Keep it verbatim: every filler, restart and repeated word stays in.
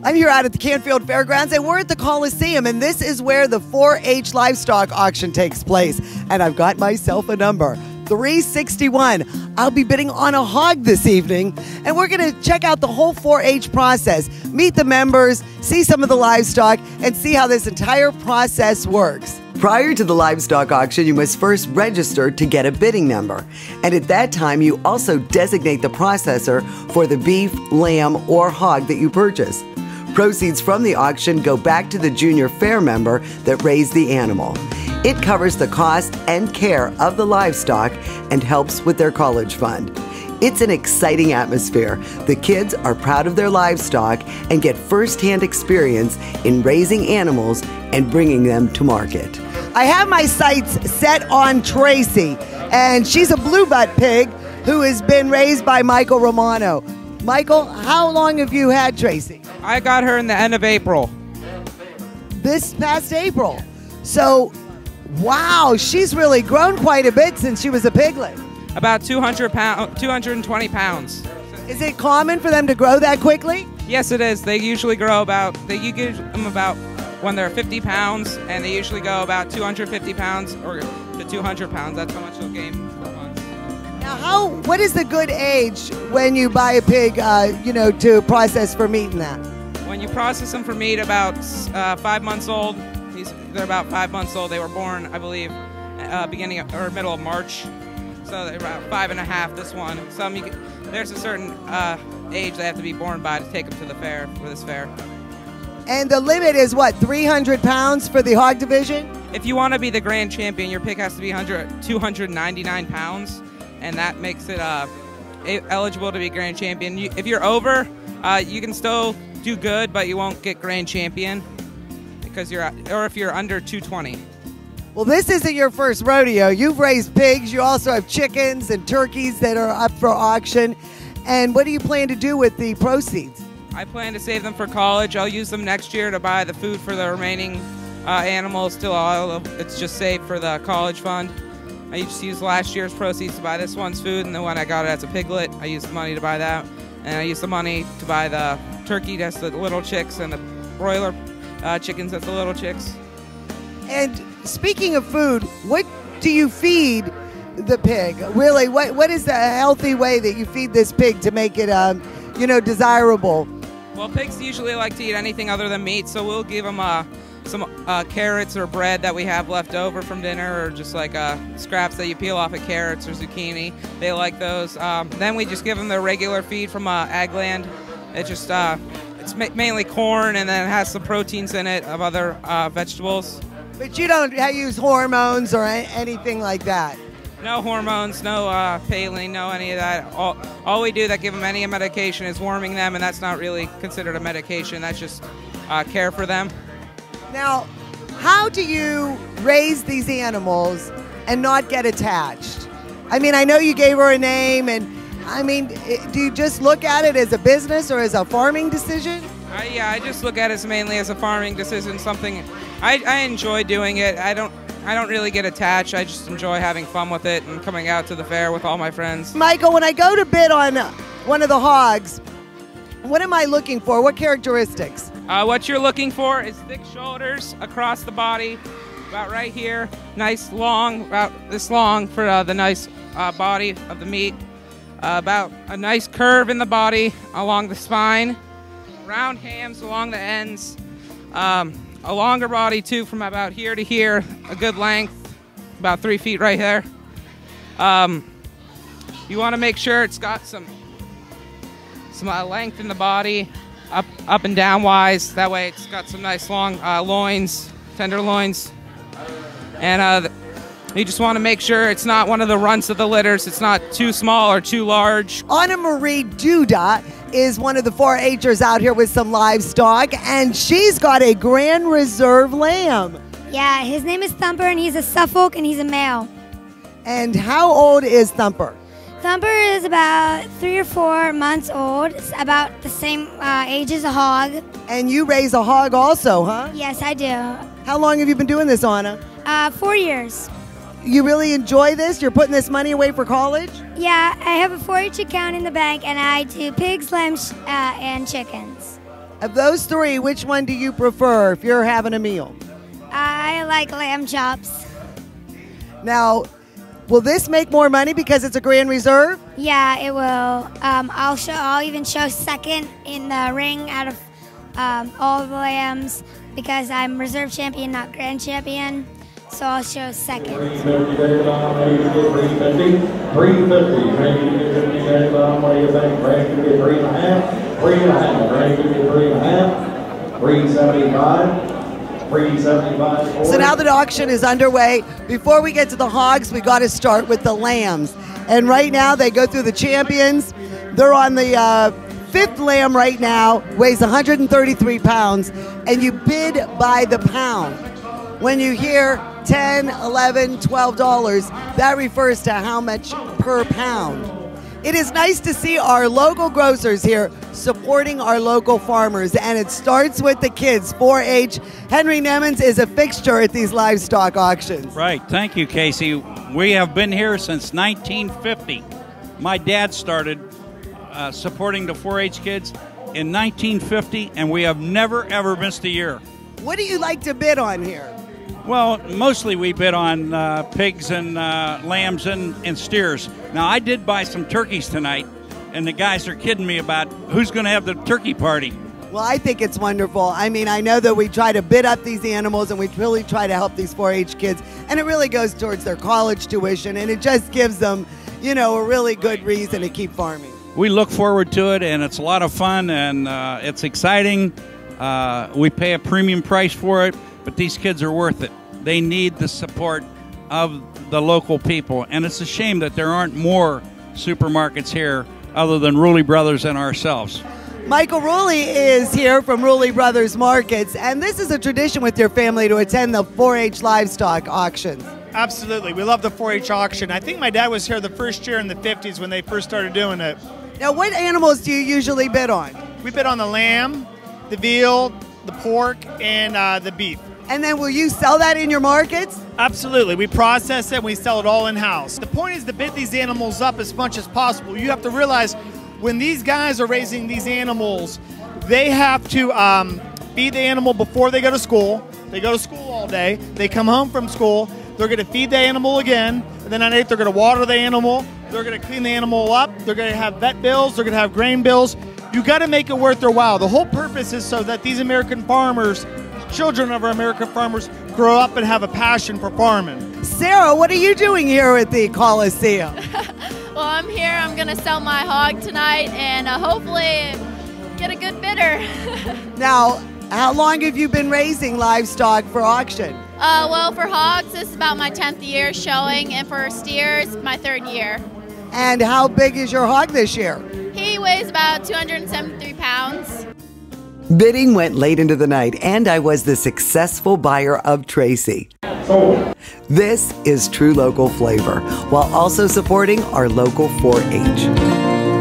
I'm here out at the Canfield Fairgrounds, and we're at the Coliseum, and this is where the four H livestock auction takes place. And I've got myself a number, three sixty-one. I'll be bidding on a hog this evening, and we're going to check out the whole four H process, meet the members, see some of the livestock, and see how this entire process works. Prior to the livestock auction, you must first register to get a bidding number. And at that time, you also designate the processor for the beef, lamb, or hog that you purchase. Proceeds from the auction go back to the junior fair member that raised the animal. It covers the cost and care of the livestock and helps with their college fund. It's an exciting atmosphere. The kids are proud of their livestock and get first-hand experience in raising animals and bringing them to market. I have my sights set on Tracy, and she's a blue butt pig who has been raised by Michael Romano. Michael, how long have you had Tracy? I got her in the end of April. This past April. So, wow, she's really grown quite a bit since she was a piglet. About two hundred pound, two hundred twenty pounds. Is it common for them to grow that quickly? Yes, it is. They usually grow about, they you give them about when they're fifty pounds, and they usually go about two hundred fifty pounds or to two hundred pounds. That's how much they'll gain per month. Now, how, what is the good age when you buy a pig, uh, you know, to process for meat and that? When you process them for meat, about uh, five months old. These, they're about five months old. They were born, I believe, uh, beginning of, or middle of March. So they're about five and a half. This one. Some you can, there's a certain uh, age they have to be born by to take them to the fair for this fair. And the limit is what, three hundred pounds for the hog division? If you want to be the grand champion, your pig has to be two hundred ninety-nine pounds, and that makes it uh, eligible to be grand champion. You, if you're over, uh, you can still do good, but you won't get grand champion because you're, or if you're under two twenty. Well, this isn't your first rodeo. You've raised pigs. You also have chickens and turkeys that are up for auction. And what do you plan to do with the proceeds? I plan to save them for college. I'll use them next year to buy the food for the remaining uh, animals. Still, all it's just saved for the college fund. I just used last year's proceeds to buy this one's food, and the one I got it as a piglet, I used the money to buy that. And I used the money to buy the turkey, that's the little chicks, and the broiler uh, chickens, that's the little chicks. And speaking of food, what do you feed the pig? Really, what what is the healthy way that you feed this pig to make it, um, you know, desirable? Well, pigs usually like to eat anything other than meat, so we'll give them uh, some uh, carrots or bread that we have left over from dinner, or just like uh, scraps that you peel off of carrots or zucchini. They like those. Um, then we just give them their regular feed from uh, Agland. It's just uh, it's ma mainly corn, and then it has some proteins in it of other uh, vegetables. But you don't use hormones or anything like that? No hormones, no uh, paling, no any of that. All, all we do that give them any medication is warming them, and that's not really considered a medication. That's just uh, care for them. Now, how do you raise these animals and not get attached? I mean, I know you gave her a name, and I mean, do you just look at it as a business or as a farming decision? I, yeah, I just look at it mainly as a farming decision, something I, I enjoy doing it. I don't I don't really get attached. I just enjoy having fun with it and coming out to the fair with all my friends. Michael, when I go to bid on one of the hogs, what am I looking for? What characteristics? Uh, what you're looking for is thick shoulders across the body, about right here. Nice long, about this long for uh, the nice uh, body of the meat. Uh, about a nice curve in the body along the spine. Round hams along the ends. Um, a longer body too, from about here to here. A good length, about three feet right there. Um, you want to make sure it's got some some uh, length in the body, up up and down wise. That way it's got some nice long uh, loins, tender loins. And uh, you just want to make sure it's not one of the runts of the litters. It's not too small or too large. Anna Marie Duda is one of the four H'ers out here with some livestock, and she's got a Grand Reserve lamb. Yeah, his name is Thumper, and he's a Suffolk, and he's a male. And how old is Thumper? Thumper is about three or four months old. It's about the same uh, age as a hog. And you raise a hog also, huh? Yes, I do. How long have you been doing this, Anna? Uh, four years. You really enjoy this? You're putting this money away for college? Yeah, I have a four H account in the bank, and I do pigs, lambs, uh, and chickens. Of those three, which one do you prefer if you're having a meal? I like lamb chops. Now, will this make more money because it's a Grand Reserve? Yeah, it will. Um, I'll show. I'll even show second in the ring out of um, all the lambs because I'm reserve champion, not grand champion. So I'll show second. three fifty, David on, ready to get three fifty. three fifty, ready to get fifty, David on, what do you think? Ready to get three and a half. three and a half, ready to get three and a half. three seventy-five. three seventy-five. So now that auction is underway, before we get to the hogs, we got to start with the lambs. And right now they go through the champions. They're on the uh, fifth lamb right now, weighs one hundred thirty-three pounds, and you bid by the pound. When you hear ten, eleven, twelve dollars, that refers to how much per pound. It is nice to see our local grocers here supporting our local farmers, and it starts with the kids. four H. Henry Nemens is a fixture at these livestock auctions. Right. Thank you, Casey. We have been here since nineteen fifty. My dad started uh, supporting the four H kids in nineteen fifty, and we have never, ever missed a year. What do you like to bid on here? Well, mostly we bid on uh, pigs and uh, lambs and, and steers. Now, I did buy some turkeys tonight, and the guys are kidding me about who's going to have the turkey party. Well, I think it's wonderful. I mean, I know that we try to bid up these animals, and we really try to help these four H kids, and it really goes towards their college tuition, and it just gives them, you know, a really good reason to keep farming. We look forward to it, and it's a lot of fun, and uh, it's exciting. Uh, we pay a premium price for it, but these kids are worth it. They need the support of the local people, and it's a shame that there aren't more supermarkets here other than Ruley Brothers and ourselves. Michael Ruley is here from Ruley Brothers Markets, and this is a tradition with your family to attend the four H livestock auctions. Absolutely. We love the four H auction. I think my dad was here the first year in the fifties when they first started doing it. Now, what animals do you usually bid on? We bid on the lamb, the veal, the pork, and uh, the beef. And then will you sell that in your markets? Absolutely. We process it and we sell it all in-house. The point is to bid these animals up as much as possible. You have to realize when these guys are raising these animals, they have to um, feed the animal before they go to school. They go to school all day. They come home from school. They're going to feed the animal again. And then at night, they're going to water the animal. They're going to clean the animal up. They're going to have vet bills. They're going to have grain bills. You got to make it worth their while. The whole purpose is so that these American farmers, children of our American farmers, grow up and have a passion for farming. Sarah, what are you doing here at the Coliseum? Well, I'm here. I'm going to sell my hog tonight and uh, hopefully get a good bidder. Now, how long have you been raising livestock for auction? Uh, well, for hogs, this is about my tenth year showing, and for steers, my third year. And how big is your hog this year? He weighs about two hundred seventy-three pounds. Bidding went late into the night, and I was the successful buyer of Tracy. This is true local flavor, while also supporting our local four H.